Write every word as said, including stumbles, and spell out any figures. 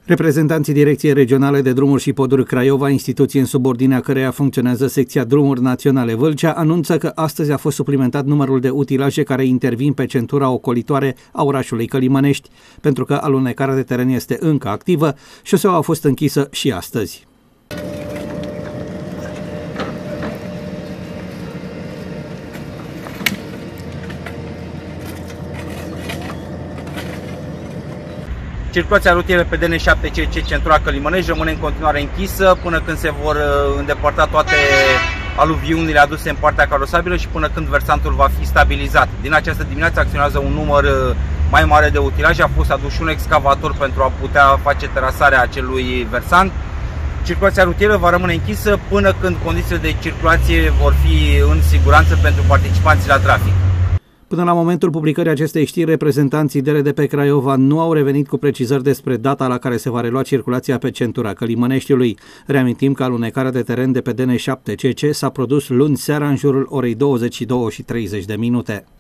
Reprezentanții Direcției Regionale de Drumuri și Poduri Craiova, instituție în subordinea căreia funcționează secția Drumuri Naționale Vâlcea, anunță că astăzi a fost suplimentat numărul de utilaje care intervin pe centura ocolitoare a orașului Călimănești. Pentru că alunecarea de teren este încă activă, șoseaua a fost închisă și astăzi. Circulația rutieră pe D N șapte C C centura Călimănești rămâne în continuare închisă până când se vor îndepărta toate aluviunile aduse în partea carosabilă și până când versantul va fi stabilizat. Din această dimineață acționează un număr mai mare de utilaje, a fost adus un excavator pentru a putea face terasarea acelui versant. Circulația rutieră va rămâne închisă până când condițiile de circulație vor fi în siguranță pentru participanții la trafic. Până la momentul publicării acestei știri, reprezentanții D R D P Craiova nu au revenit cu precizări despre data la care se va relua circulația pe centura Călimăneștiului. Reamintim că alunecarea de teren de pe D N șapte C C s-a produs luni seara în jurul orei douăzeci și două și treizeci de minute.